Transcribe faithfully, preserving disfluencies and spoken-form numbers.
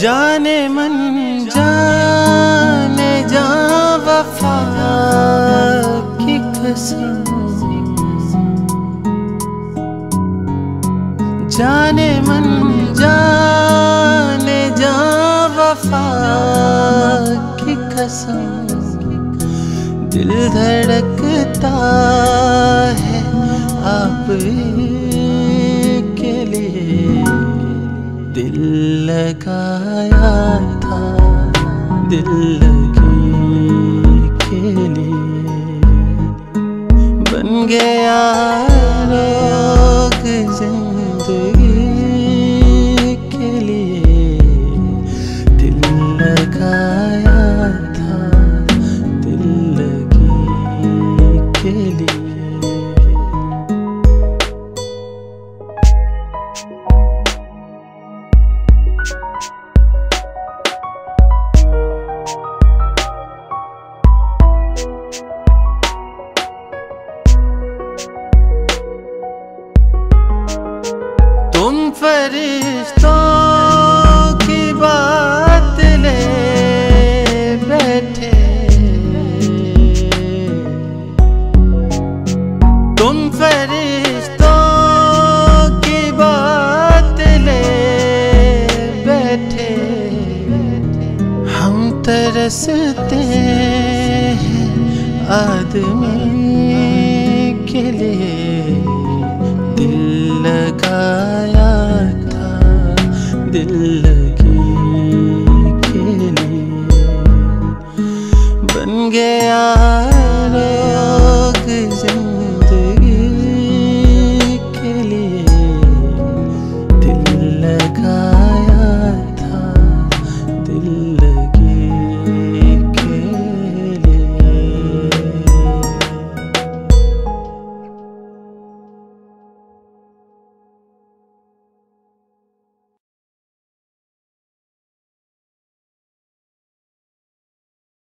जाने मन जाने जा वफा की कसम, जाने मन जाने जा वफा की कसम। दिल धड़कता है आप के लिए, दिल लगाया था दिल लगी के लिए। बन गया रोग जिंदगी के लिए, दिल लगाया था दिल लगी के लिए। तुम फरिश्तों की बात ले बैठे, तुम फरिश्तों की बात ले बैठे। हम तरसते हैं आदमी के लिए, दिल लगाया था दिल